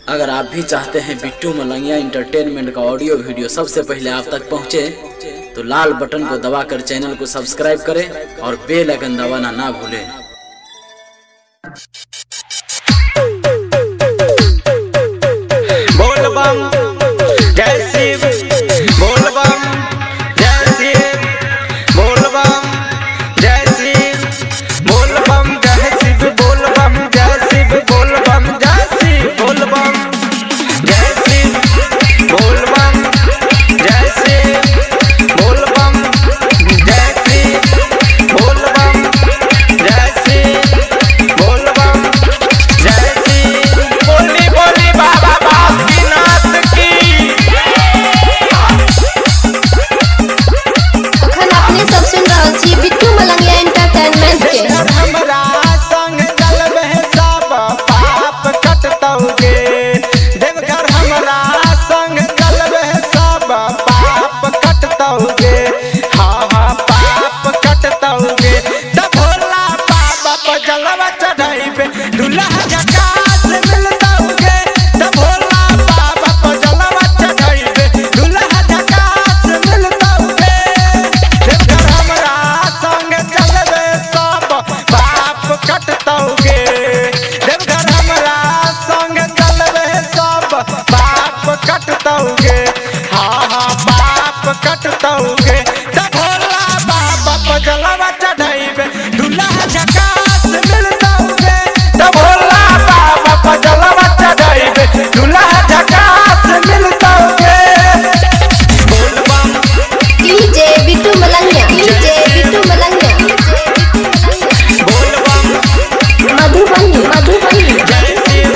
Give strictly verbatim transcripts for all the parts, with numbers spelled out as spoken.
अगर आप भी चाहते हैं बिट्टू मलंगिया इंटरटेनमेंट का ऑडियो वीडियो सबसे पहले आप तक पहुंचे, तो लाल बटन को दबाकर चैनल को सब्सक्राइब करें और बेल आइकन दबाना ना भूलें। बोल बम जय शिव, बोल बम जय शिव, बोल बम जय शिव, बोल बम जय शिव, बोल बम जय शिव, बोल बम जय शिव, बोल बम जय शिव, बोल बम जय शिव, बोल बम जय शिव, बोल बम जय शिव, बोल बम जय शिव। बोली बोली बाबा बासुकीनाथ की। अखन अपने सब सुन रहल छी बिट्टू मलंगिया एंटरटेनमेंट के। हमरा संग चलबे सब पाप कटतौगे, देवघर हमरा संग चलबे सब पाप कटतौगे, हाँ हाँ पाप कटतौगे। त भोला बाबा पर जलवा चढ़ाइबे दुल्हा झकास मिलतौगे, त भोला बाबा पर जलवा चढ़ाइबे दुल्हा झकास मिलतौगे। देवघर हमरा संग चलबे सब पाप कटतौगे, देवघर हमरा संग चलबे सब पाप कटतौगे, हाँ हाँ पाप कटतौगे। त भोला बाबा पर जलवा चढ़ाइबे दुल्हा झकास मिलतौगे, त भोला बाबा पर जलवा चढ़ाइबे दुल्हा झकास मिलतौगे। बोल बम डीजे बिट्टू मलंगिया, डीजे बिट्टू मलंगिया, बोल बम मधुबनी मधुबनी। जय शिव,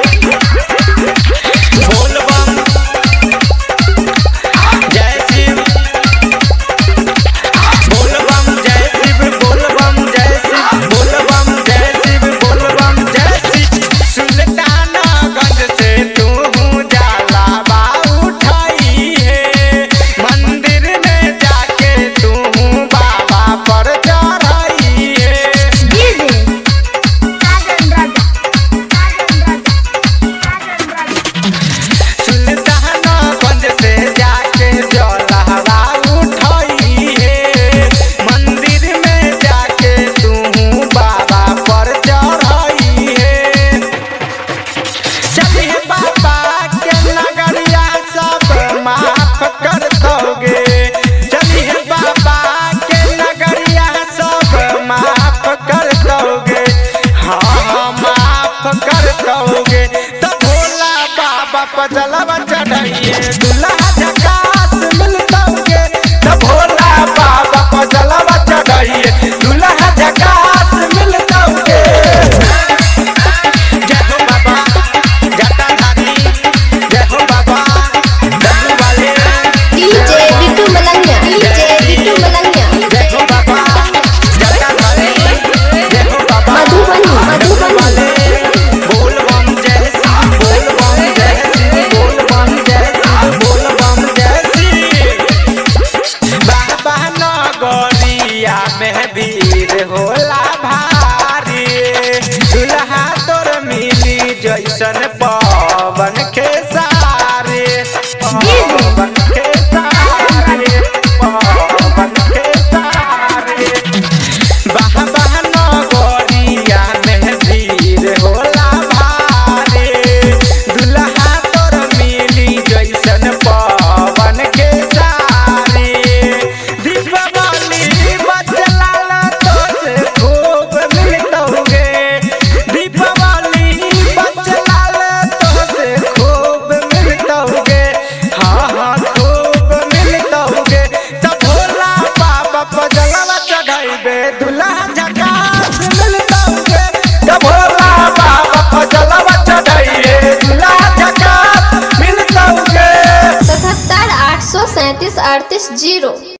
बोल बम जय शिव, बोल बम जय शिव, बोल बम जय शिव, बोल बम जय शिव, बोल बम जय शिव। सुल्तानगंज से तू जलावा उठाई है, मंदिर में जाके तू बाबा पर चढ़ाई है। सुल्तानगंज से जाके जलावा उठाई है, मंदिर में जाके तू बाबा पर चढ़ाई है। चलिए बाबा के नगरिया सब माफ कर दोगे, चलिए बाबा के नगरिया सब माफ कर दोगे, हाँ हाँ माफ कर दोगे। तो भोला बाबा पर जलवा चढ़ाइए दुल्हा झकास मिलतौगे, तो भोला बाबा पर जलवा चढ़ाइए दुल्हा झकास मिलतौगे। जय हो बाबा जटाधारी, जय हो बाबा डमरू वाले, डीजे बिट्टू मलंगिया, डीजे बिट्टू मलंगिया, जय हो बाबा जटाधारी, जय हो बाबा मधुबनी डमरू मधुबनी। वाले। बोल बम जय शिव, बोल बम जय शिव, बोल बम जय शिव, बोल बम जय शिव। बाबा नगरिया में भीड़ होला भारी, दुल्हा तोर मिली जैसन पवन के सारे, पवन के सारे, पवन के सारे। बाबा नगरिया में भीड़ होला भारी, दुल्हा तोर मिली जैसन पवन के सारे। दीपावली बचलाल तोसे खूब मिलतौगे, दीपावली बचलाल तोसे खूब मिलतौगे, हाँ हाँ खूब मिलतौगे। त भोला बाबा पर जलवा चढ़ाइबे दुल्हा झकास मिलतौगे, त भोला बाबा पर जलवा चढ़ाइए दुल्हा झकास मिलतौगे। सतहत्तर आठ सौ सैंतीस अड़तीस जीरो।